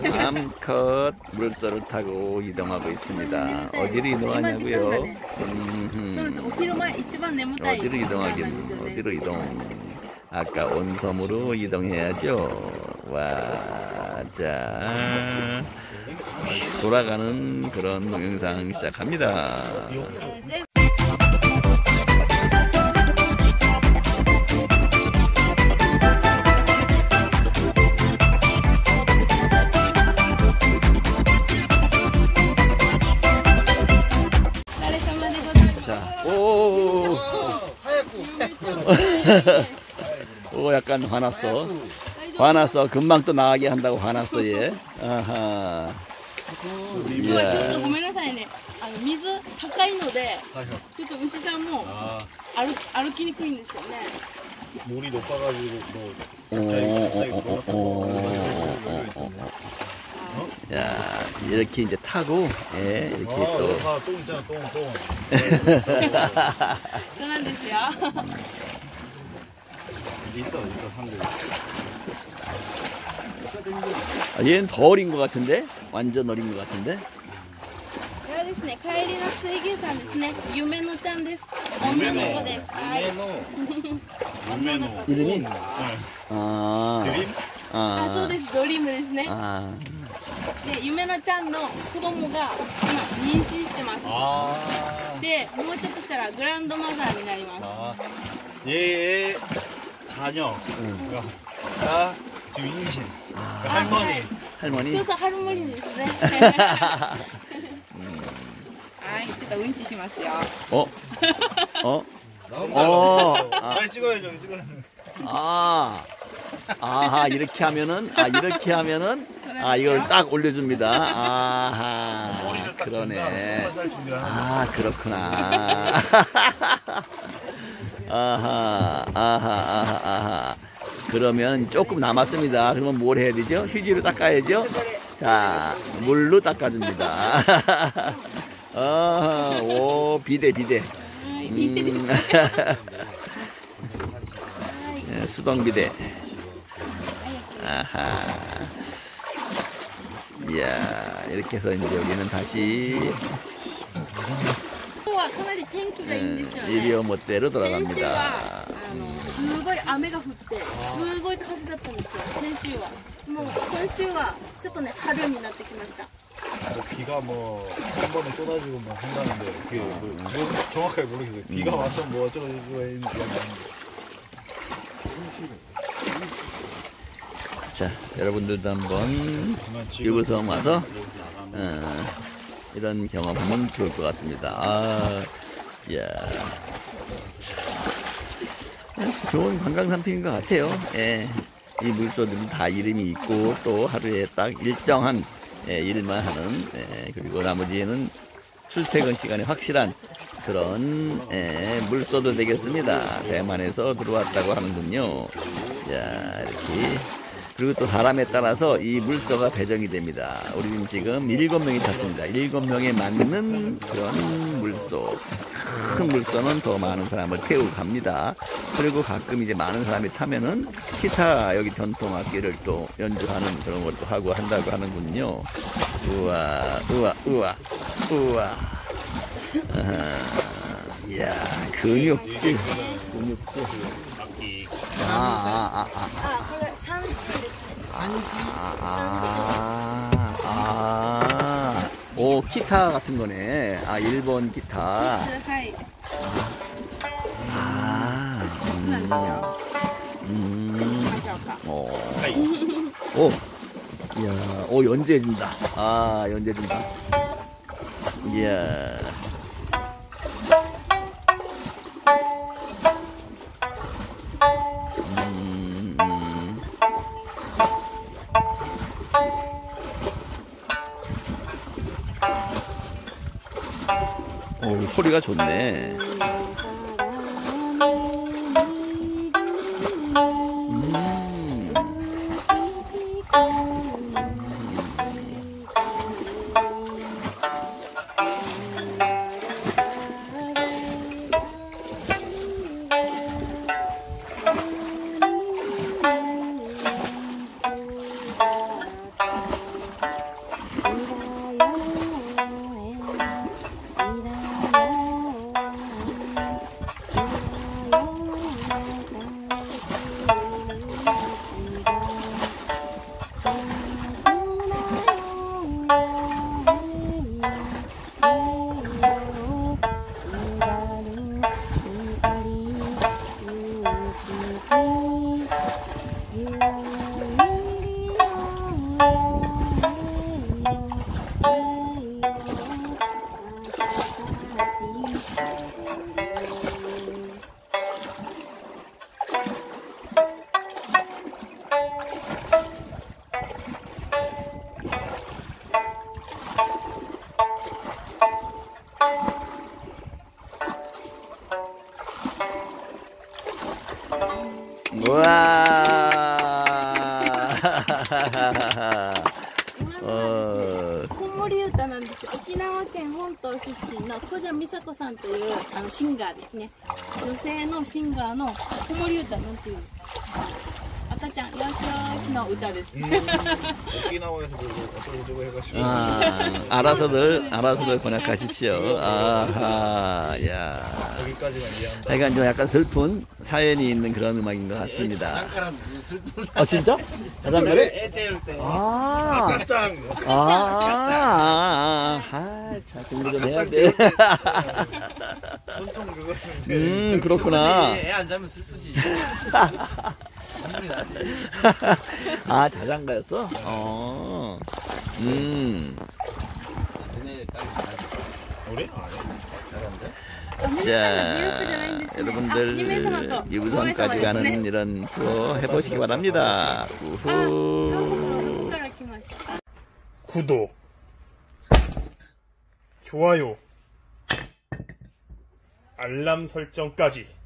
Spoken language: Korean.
암컷 물소를 타고 이동하고 있습니다. 어디로 이동하냐고요? 어디로 이동하긴 어디로 이동? 아까 온 섬으로 이동해야죠. 와, 자 돌아가는 그런 동영상 시작합니다. 자, 오, 오, 약간 화났어. 화났어. 금방 또 나가게 한다고 화났어, 얘. 아하. 今ちょっとごめんなさいね。水高いので、ちょっと牛さんも歩きにくいんですよね。 물이 높아가지고 야, 이렇게 이제 타고, 예, 이렇게 또. 똥 있잖아, 똥. そうなんですよ。 있어, 한국에. 아, 얘는 더 어린 것 같은데? 완전 어린 것 같은데? これですね、帰りの水牛さんですね。夢のちゃんです。女の子です。はい。 이름이? 아, 드림? あ、そうです。ドリームですね。 아, で、夢のちゃんの子供が今妊娠してます。 아, で、もうちょっとしたらグランドマザーになります。 아, 얘의 자녀가 지금 임신. 그 할머니. 할머니? そうそう、ハルモニですね。はい、ちょっとうんちしますよ。 어? 어? 어? 아, 빨리 찍어야죠. 아, 아하, 이렇게 하면은, 이걸 딱 올려줍니다. 아하, 그러네. 아, 그렇구나. 아하. 그러면 조금 남았습니다. 그러면 뭘 해야 되죠? 휴지로 닦아야죠? 자, 물로 닦아줍니다. 오, 비데. 수동 비데. 아하. 이야, 이렇게 해서 이제 여기는 다시 今日はかなり天気がいいんですよね。 이리오 멋대로 先週は 돌아갑니다. すごい雨が降ってすごい風だったんですよ。先週はもう今週はちょっとね春になってきました。 비가 뭐 한 번에 쏟아지고 뭐 한다는데 그게 뭐 정확하게 모르겠어요. 비가 와서 뭐 어쩌고 했는지 아는데. 자, 여러분들도 한번 유부섬 와서 이런 경험하면 좋을 것 같습니다. 아, 이야, 좋은 관광 상품인 것 같아요. 예, 이 물소들이 다 이름이 있고 또 하루에 딱 일정한 일만 하는, 그리고 나머지는 출퇴근 시간이 확실한 그런 물소도 되겠습니다. 대만에서 들어왔다고 하는군요. 자, 이렇게. 그리고 또 사람에 따라서 이 물소가 배정이 됩니다. 우리는 지금 7명이 탔습니다. 7명에 맞는 그런 물소. 큰 물소는 더 많은 사람을 태우고 갑니다. 그리고 가끔 이제 많은 사람이 타면은 기타 여기 전통 악기를 또 연주하는 그런 것도 하고 한다고 하는군요. 우와. 이야, 근육질. これ三振ですね。 오, 기타 같은 거네. 아, 일본 기타. はい。 아, なんですよ。行きましょうか。 오, 이야, 오, 연주해준다. 아, 연주해준다. 이야. 오, 소리가 좋네. 子守歌なんです。沖縄県本島出身の小蛇美佐子さんというシンガーですね。女性のシンガーの子守歌なんていう赤ちゃんよしよしの歌です。 오키나와에서 뭐 어쩌고저쩌고 해가지고 알아서들 번역하십시오. 아하, 야. 거기까지만 이해한다. 하여간 좀 약간 슬픈 사연이 있는 그런 음악인 것 같습니다. 자장가랑 무슨 슬픈 아, 진짜? 자장가를? 애 재울 때. 아, 깜짝 자, 공부 좀 해야 돼. 전통 그거는 그렇구나. 애 안 자면 슬프지. 눈물이 나지. 아, 자장가였어? 우리? 자, 여러분들 유부선까지 가는 이런 투어 해보시기 바랍니다. 우후. 구독, 좋아요, 알람 설정까지